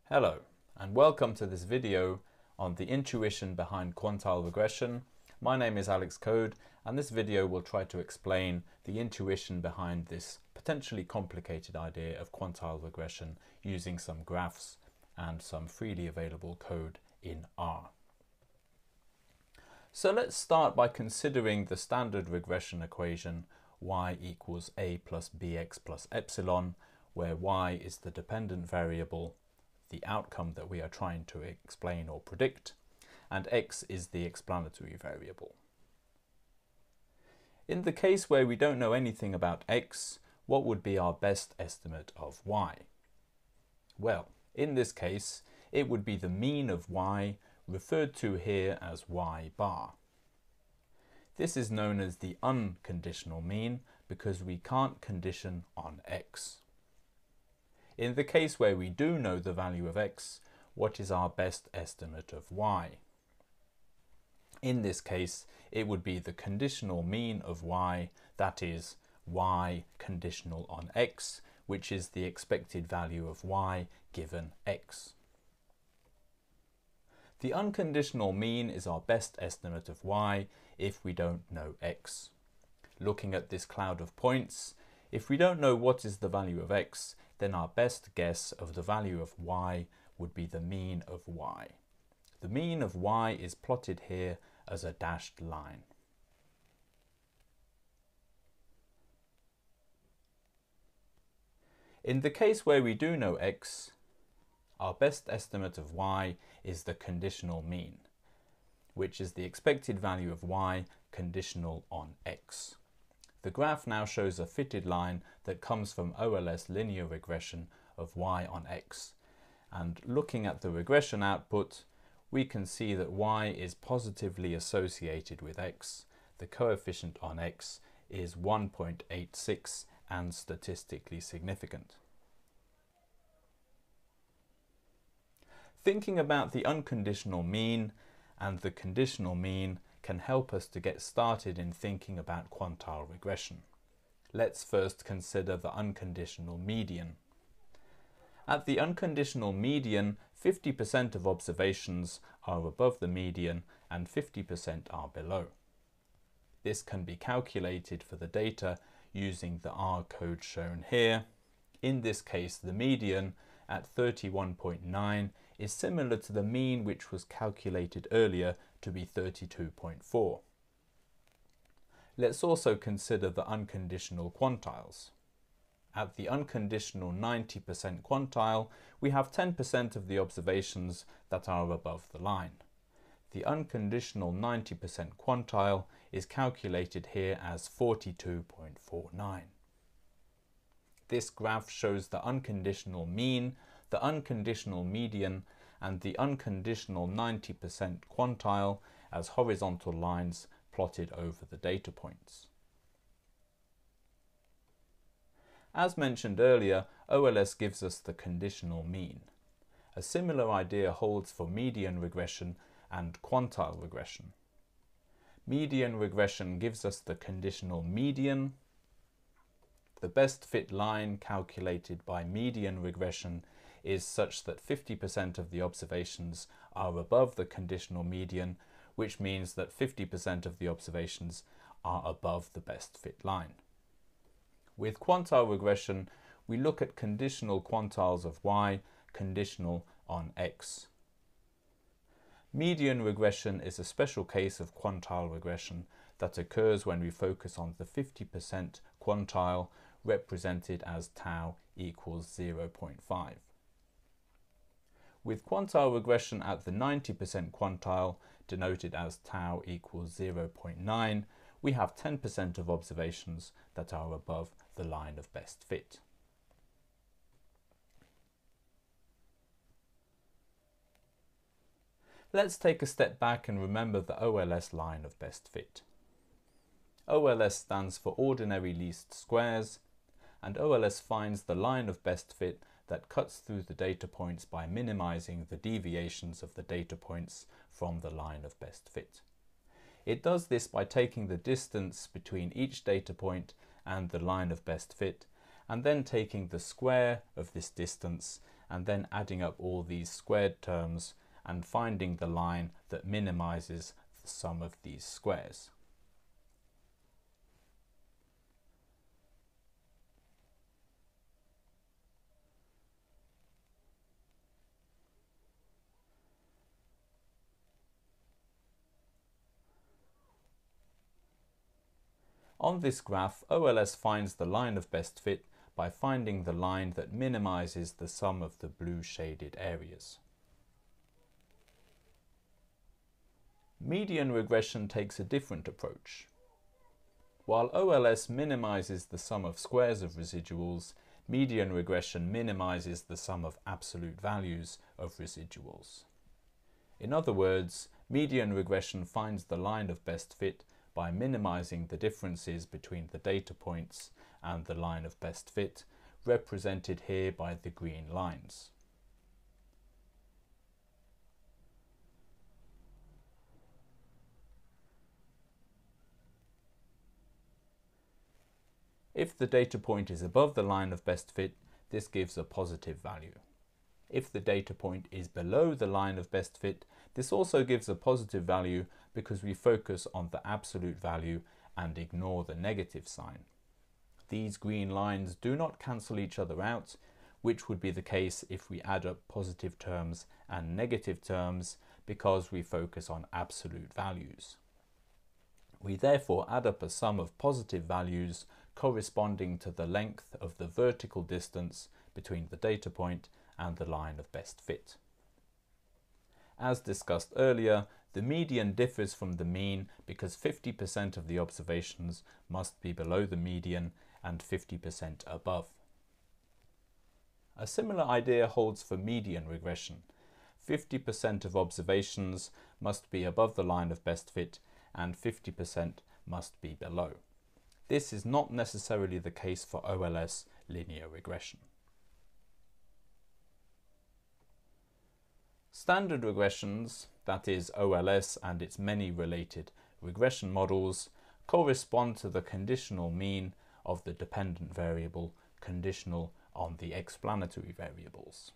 Hello, and welcome to this video on the intuition behind quantile regression. My name is Alex Code, and this video will try to explain the intuition behind this potentially complicated idea of quantile regression using some graphs and some freely available code in R. So let's start by considering the standard regression equation y equals a plus bx plus epsilon, where y is the dependent variable, the outcome that we are trying to explain or predict, and x is the explanatory variable. In the case where we don't know anything about x, what would be our best estimate of y? Well, in this case, it would be the mean of y, referred to here as y bar. This is known as the unconditional mean because we can't condition on x. In the case where we do know the value of x, what is our best estimate of y? In this case, it would be the conditional mean of y, that is, y conditional on x, which is the expected value of y given x. The unconditional mean is our best estimate of y if we don't know x. Looking at this cloud of points, if we don't know what is the value of x, then our best guess of the value of y would be the mean of y. The mean of y is plotted here as a dashed line. In the case where we do know x, our best estimate of y is the conditional mean, which is the expected value of y conditional on x. The graph now shows a fitted line that comes from OLS linear regression of y on x. And looking at the regression output, we can see that y is positively associated with x. The coefficient on x is 1.86 and statistically significant. Thinking about the unconditional mean and the conditional mean can help us to get started in thinking about quantile regression. Let's first consider the unconditional median. At the unconditional median, 50% of observations are above the median and 50% are below. This can be calculated for the data using the R code shown here. In this case, the median at 31.9 is similar to the mean, which was calculated earlier to be 32.4. Let's also consider the unconditional quantiles. At the unconditional 90% quantile, we have 10% of the observations that are above the line. The unconditional 90% quantile is calculated here as 42.49. This graph shows the unconditional mean, the unconditional median, and the unconditional 90% quantile as horizontal lines plotted over the data points. As mentioned earlier, OLS gives us the conditional mean. A similar idea holds for median regression and quantile regression. Median regression gives us the conditional median. The best fit line calculated by median regression is such that 50% of the observations are above the conditional median, which means that 50% of the observations are above the best fit line. With quantile regression, we look at conditional quantiles of y conditional on x. Median regression is a special case of quantile regression that occurs when we focus on the 50% quantile represented as tau equals 0.5. With quantile regression at the 90% quantile, denoted as tau equals 0.9, we have 10% of observations that are above the line of best fit. Let's take a step back and remember the OLS line of best fit. OLS stands for ordinary least squares, and OLS finds the line of best fit that cuts through the data points by minimizing the deviations of the data points from the line of best fit. It does this by taking the distance between each data point and the line of best fit, and then taking the square of this distance and then adding up all these squared terms and finding the line that minimizes the sum of these squares. On this graph, OLS finds the line of best fit by finding the line that minimizes the sum of the blue shaded areas. Median regression takes a different approach. While OLS minimizes the sum of squares of residuals, median regression minimizes the sum of absolute values of residuals. In other words, median regression finds the line of best fit by minimizing the differences between the data points and the line of best fit, represented here by the green lines. If the data point is above the line of best fit, this gives a positive value. If the data point is below the line of best fit, this also gives a positive value because we focus on the absolute value and ignore the negative sign. These green lines do not cancel each other out, which would be the case if we add up positive terms and negative terms because we focus on absolute values. We therefore add up a sum of positive values corresponding to the length of the vertical distance between the data point and the line of best fit. As discussed earlier, the median differs from the mean because 50% of the observations must be below the median and 50% above. A similar idea holds for median regression. 50% of observations must be above the line of best fit and 50% must be below. This is not necessarily the case for OLS linear regression. Standard regressions, that is OLS and its many related regression models, correspond to the conditional mean of the dependent variable conditional on the explanatory variables.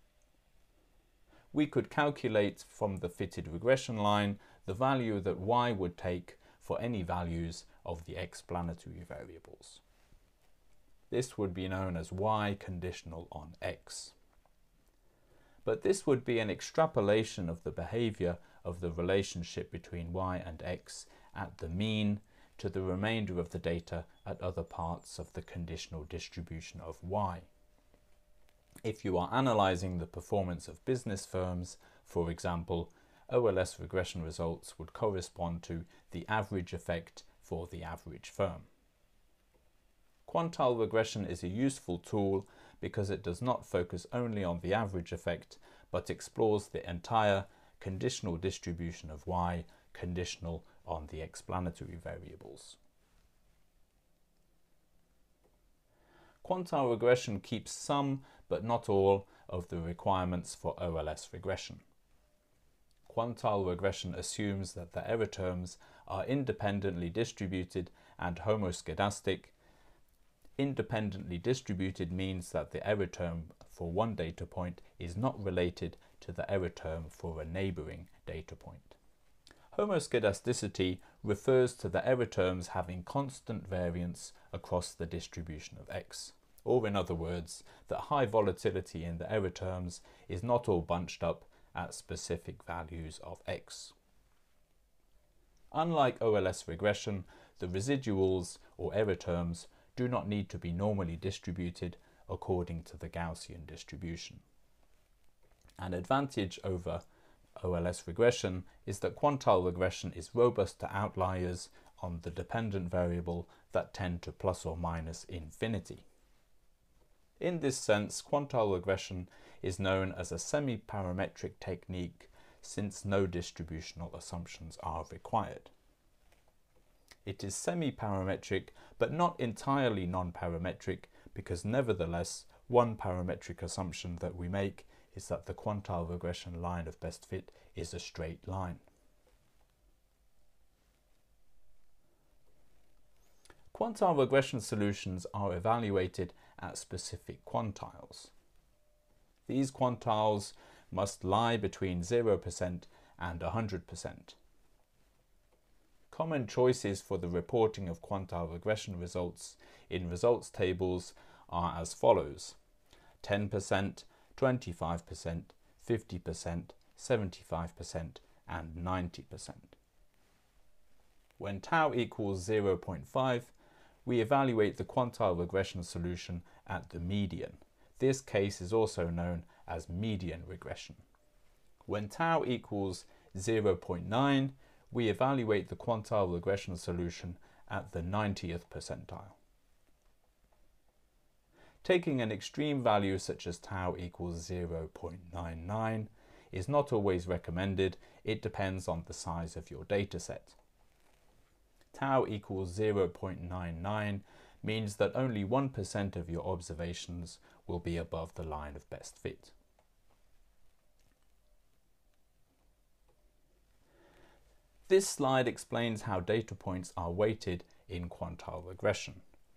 We could calculate from the fitted regression line the value that y would take for any values of the explanatory variables. This would be known as y conditional on x. But this would be an extrapolation of the behavior of the relationship between y and x at the mean to the remainder of the data at other parts of the conditional distribution of y. If you are analyzing the performance of business firms, for example, OLS regression results would correspond to the average effect for the average firm. Quantile regression is a useful tool because it does not focus only on the average effect, but explores the entire conditional distribution of y conditional on the explanatory variables. Quantile regression keeps some, but not all, of the requirements for OLS regression. Quantile regression assumes that the error terms are independently distributed and homoscedastic. Independently distributed means that the error term for one data point is not related to the error term for a neighboring data point. Homoscedasticity refers to the error terms having constant variance across the distribution of x, or in other words, that high volatility in the error terms is not all bunched up at specific values of x. Unlike OLS regression, the residuals or error terms do not need to be normally distributed according to the Gaussian distribution. An advantage over OLS regression is that quantile regression is robust to outliers on the dependent variable that tend to plus or minus infinity. In this sense, quantile regression is known as a semi-parametric technique since no distributional assumptions are required. It is semi-parametric but not entirely non-parametric because nevertheless one parametric assumption that we make is that the quantile regression line of best fit is a straight line. Quantile regression solutions are evaluated at specific quantiles. These quantiles must lie between 0% and 100%. Common choices for the reporting of quantile regression results in results tables are as follows: 10%, 25%, 50%, 75%, and 90%. When tau equals 0.5, we evaluate the quantile regression solution at the median. This case is also known as median regression. When tau equals 0.9, we evaluate the quantile regression solution at the 90th percentile. Taking an extreme value such as tau equals 0.99 is not always recommended. It depends on the size of your dataset. Tau equals 0.99 means that only 1% of your observations will be above the line of best fit. This slide explains how data points are weighted in quantile regression.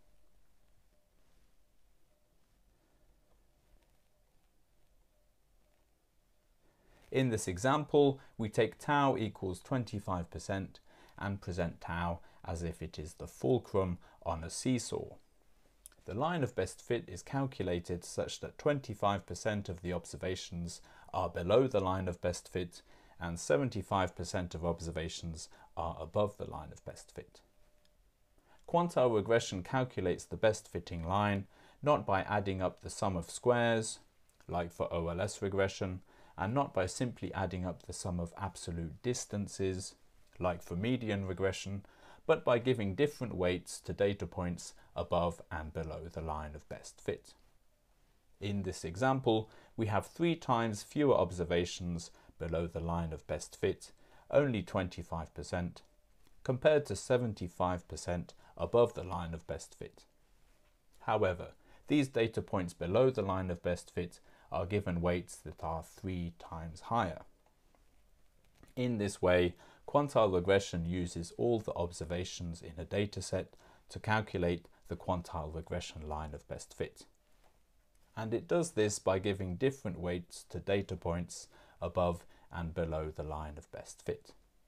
In this example, we take tau equals 25% and present tau as if it is the fulcrum on a seesaw. The line of best fit is calculated such that 25% of the observations are below the line of best fit and 75% of observations are above the line of best fit. Quantile regression calculates the best fitting line not by adding up the sum of squares, like for OLS regression, and not by simply adding up the sum of absolute distances, like for median regression, but by giving different weights to data points above and below the line of best fit. In this example, we have 3 times fewer observations below the line of best fit, only 25%, compared to 75% above the line of best fit. However, these data points below the line of best fit are given weights that are 3 times higher. In this way, quantile regression uses all the observations in a dataset to calculate the quantile regression line of best fit. And it does this by giving different weights to data points above and below the line of best fit.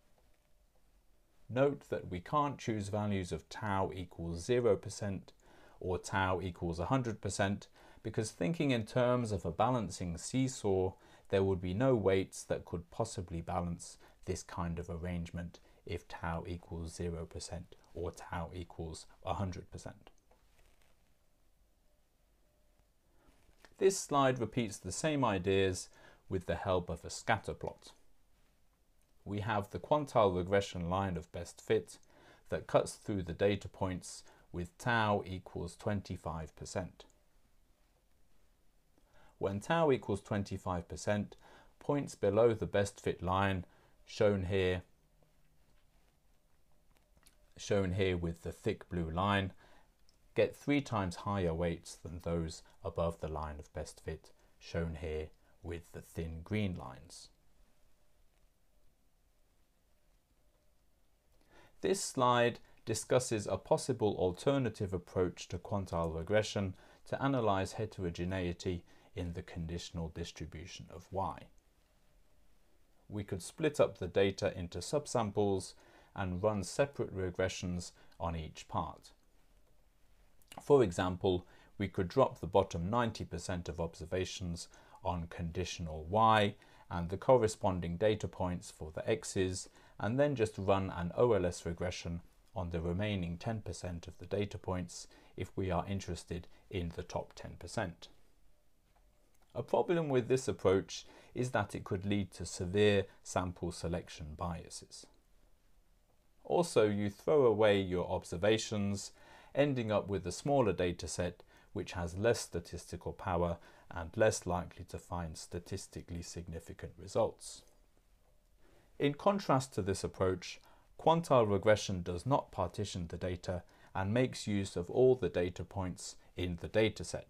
Note that we can't choose values of tau equals 0% or tau equals 100%, because thinking in terms of a balancing seesaw, there would be no weights that could possibly balance this kind of arrangement if tau equals 0% or tau equals 100%. This slide repeats the same ideas with the help of a scatter plot. We have the quantile regression line of best fit that cuts through the data points with tau equals 25%. When tau equals 25%, points below the best fit line, shown here with the thick blue line, get 3 times higher weights than those above the line of best fit, shown here with the thin green lines. This slide discusses a possible alternative approach to quantile regression to analyze heterogeneity in the conditional distribution of y. We could split up the data into subsamples and run separate regressions on each part. For example, we could drop the bottom 90% of observations on conditional y and the corresponding data points for the x's, and then just run an OLS regression on the remaining 10% of the data points if we are interested in the top 10%. A problem with this approach is that it could lead to severe sample selection biases. Also, you throw away your observations, ending up with a smaller dataset which has less statistical power and less likely to find statistically significant results. In contrast to this approach, quantile regression does not partition the data and makes use of all the data points in the dataset.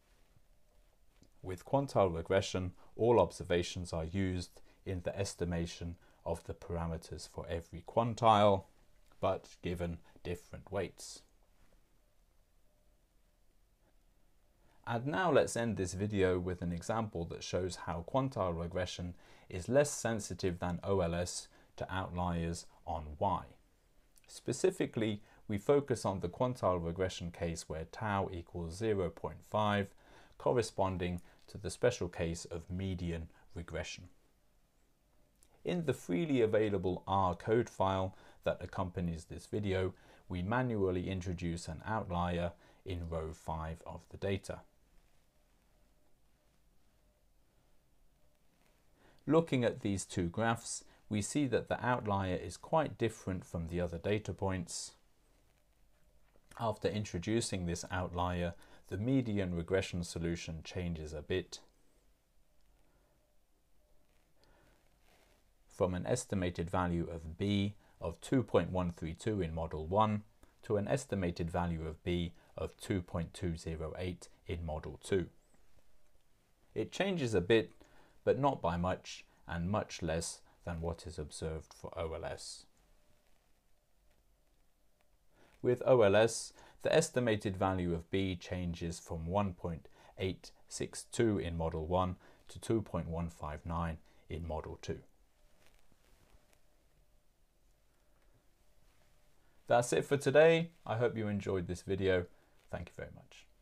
With quantile regression, all observations are used in the estimation of the parameters for every quantile, but given different weights. And now let's end this video with an example that shows how quantile regression is less sensitive than OLS to outliers on Y. Specifically, we focus on the quantile regression case where tau equals 0.5, corresponding to the special case of median regression. In the freely available R code file that accompanies this video, we manually introduce an outlier in row 5 of the data. Looking at these two graphs, we see that the outlier is quite different from the other data points. After introducing this outlier, the median regression solution changes a bit. From an estimated value of B of 2.132 in Model 1 to an estimated value of B of 2.208 in Model 2. It changes a bit, but not by much, and much less than what is observed for OLS. With OLS, the estimated value of B changes from 1.862 in Model 1 to 2.159 in Model 2. That's it for today. I hope you enjoyed this video. Thank you very much.